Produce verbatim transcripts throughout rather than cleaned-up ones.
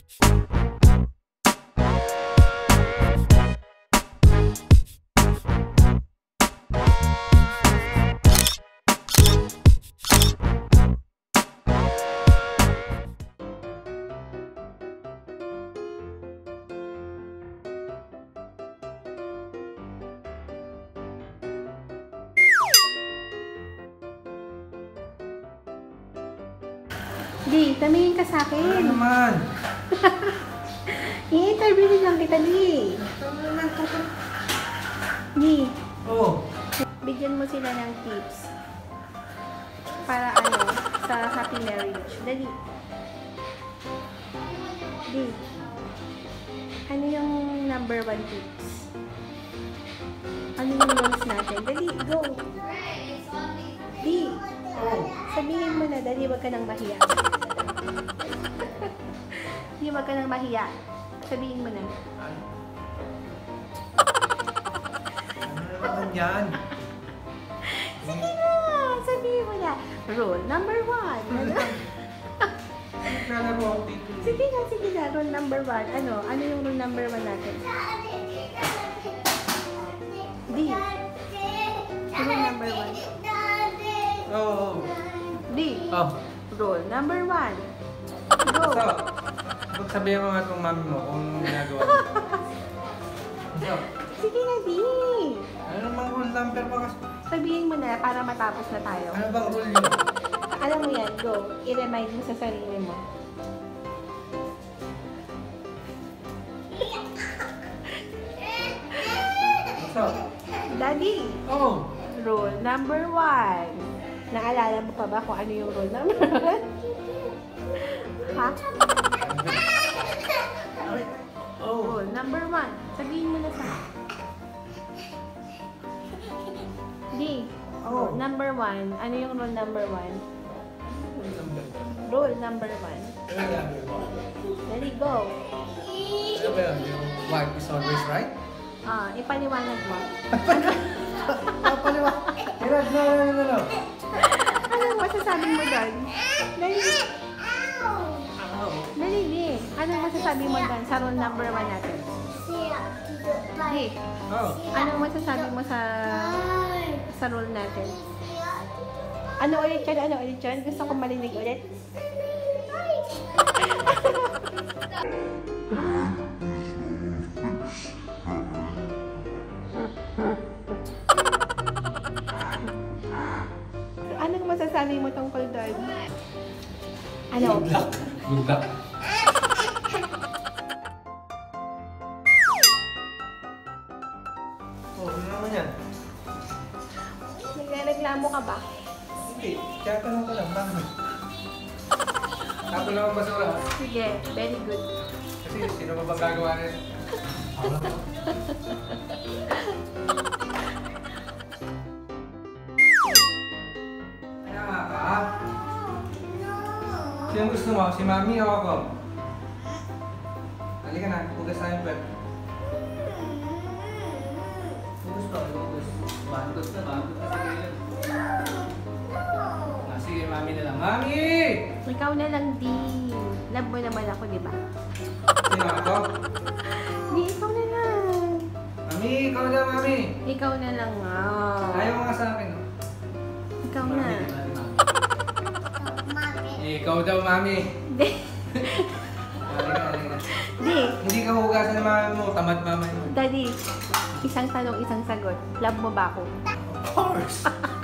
Di, tumingin ka sa akin. Ano naman? I-interview lang kita, Di. Di. Oo. Bigyan mo sila ng tips. Para ano, sa happy marriage. Dali. Di. Ano yung number one tips? Ano yung rules natin? Dali, go. Di. Oo. Sabihin mo na, dali, wag ka nang mahiya. Di, wag ka nang mahiya. Sabihin mo na. Ano? Ano naman yan? Sige na, sabihin mo na. Rule number one. Ano? Naglalaro ako dito. Sige na, sige na. Rule number one. Ano? Ano yung rule number one natin? Di. Rule number one. Oo. Di. Oh. Rule number one. Go. So, magsabihin mo nga itong mami mo kung ginagawa mo. So, Sige na, Di. ano namang rule number pa kasi? Sabihin mo na para matapos na tayo. Ano bang rule yun? Alam mo yan, go. I-remind mo sa sarili mo. So, Daddy, oh. rule number one. Naalala mo pa ba kung ano yung rule number one? Ha? Oh. Rule number one. Sabihin mo na sa... Di. Oh. Rule number one. Ano yung rule number one? Rule number one. Rule number one. Rule number one. Dali, go. Ano ba yun? Yung wife is always right? Ah, ipaliwanag mo. Papaliwa. No, no, no, no, no. Anong masasabi mo doon? Dali. Oh. Dali, Di. Anong masasabi mo doon sa rule number one natin? Di. Oh. Anong masasabi mo sa sa rule natin? Ano ulit yan? Ano ulit yan? Gusto ko marinig ulit. Anong masasabi mo tungkol doon? Ano? Good luck. Good luck. Oh, ano naman yan? Nagreklamo ka ba? Hindi. Kaya tanong ko lang, bakit? Tapos lang ang basura. Sige, very good. Kasi sino ba bang gagawa rin? Ako lang. Kaya nga ka? Sino gusto mo? Si Mami o ako? Halika na, hugas tayo pwede. Hugas pa, hugas. Bantot na, bantot na sa gilid. Ah, sige, Mami na lang. Mami! Ikaw na lang, Di. Love mo naman ako, di ba? Sino ako? Di, ikaw na lang. Mami, ikaw na, Mami! Ikaw na lang nga. Ayaw nga sa akin, no? Ikaw na. Mami, Mami, Mami. Ikaw daw, Mami. Di. Halika, halika. Di. Hindi ka hugasan ng mami mo, tamad mama mo. Daddy, isang tanong, isang sagot. Love mo ba ako? Of course!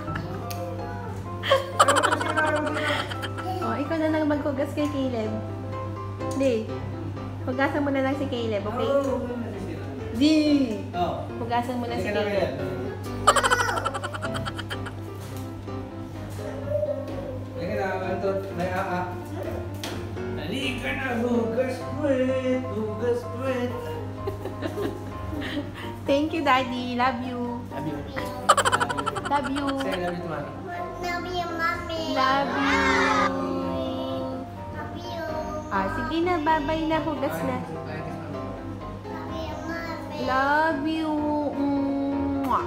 Oh, ikaw na lang maghugas kay Caleb. Di. Hugasan mo na lang si Caleb, okay? Di. Oh. Hugasan mo na si Halika na, Caleb. Miguel. Halika na, Antot. May aa. Halika na, hugas puwet, hugas puwet. Thank you, Daddy. Love you. Love you. Love you. Say I love you to Mami. Love you, Mommy. Love you. Love you. Ah, sige na, bye-bye na. Hugas na. Ay, kiss Mami. Love you, Mommy. Love you. Mwah.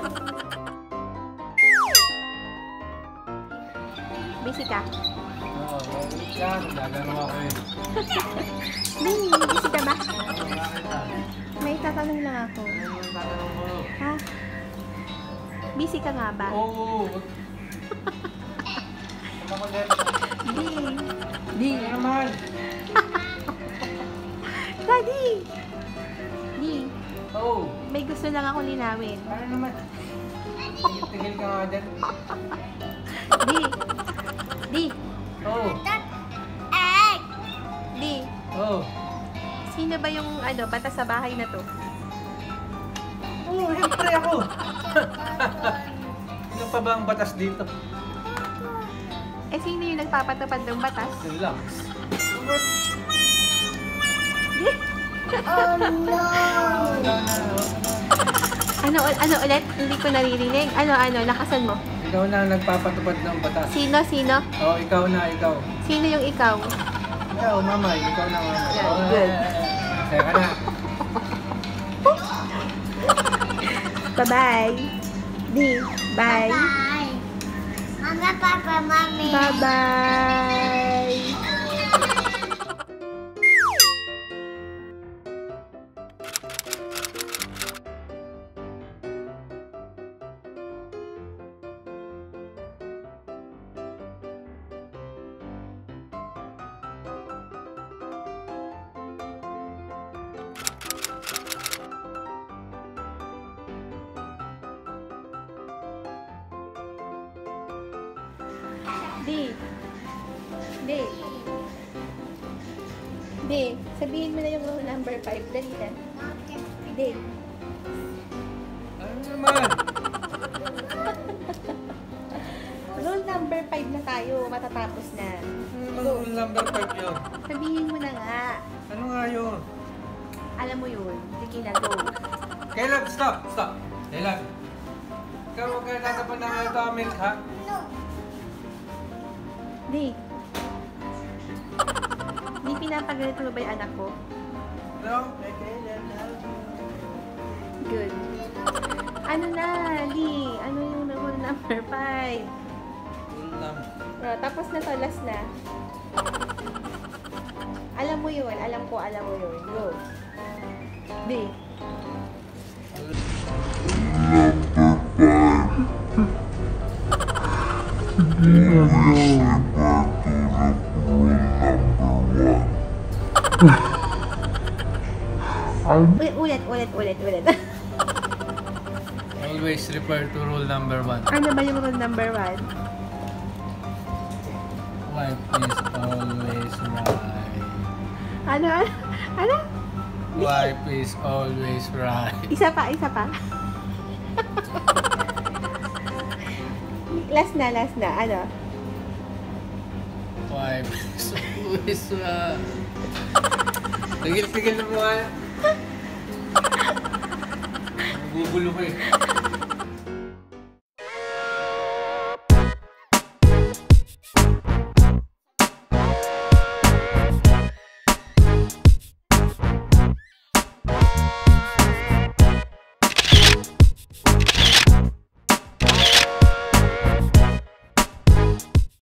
Busy ka? Oo. Oh, wait lang. Gagano ako eh. Di, busy ka ba? Oh, bakit ah? May tatanong lang ako. Ano yung tatanong mo? Ha? Busy ka nga ba? Oo. Ano ko din? Di. Di. Ano naman? Daddy! Di. Oo. May gusto lang ako linawin. Ano naman? Tigil ka nga dyan. Di. Di. Oo. Egg. Di. Oo. Sino ba yung ano, bata sa bahay na to? Oo, siyempre ako. Ano pa ba ang batas dito? Eh, sino yung nagpapatupad ng batas? Relax. Di. Oh no. Ano, ano ulit? Hindi ko naririnig. Ano, ano, lakasan mo. Ikaw na ang nagpapatupad ng batas. Sino, sino? Oo, ikaw na, ikaw. Sino yung ikaw? Ikaw, mamay. Ikaw na, mamay. Yeah, Oo, good. Kaya ka na. Bye-bye. Di. Bye. Bye. Mama, Papa, Mommy. Bye-bye. Di. Di. Di. Sabihin mo na yung rule number five. Dali na. Di. Ano naman? Rule number five na tayo. Matatapos na. Ano naman rule number five yun? Sabihin mo na nga. Ano nga yun? Alam mo yun. Sige na, go. Kailan? Stop! Stop! Kailan? Ikaw huwag ka tatapan ng ito, milk, ha? No. Di. Di pinapagalito mo ba yung anak ko? No? Kailan? Good. Ano na, Di? Ano yung rule number five? Rule number. Oh, tapos na to, last na. Alam mo yun. Alam ko, alam mo yun. Go. Di. Ulit, ulit, ulit, ulit, ulit. Always refer to rule number one. Ano ba yung rule number one? Wife is always right. Ano, ano? Ano? Wife is always right. Isa pa, isa pa. Last na, last na. Ano? Wife is always right. Tigil-tigil na mo nga. Gugulo ko eh.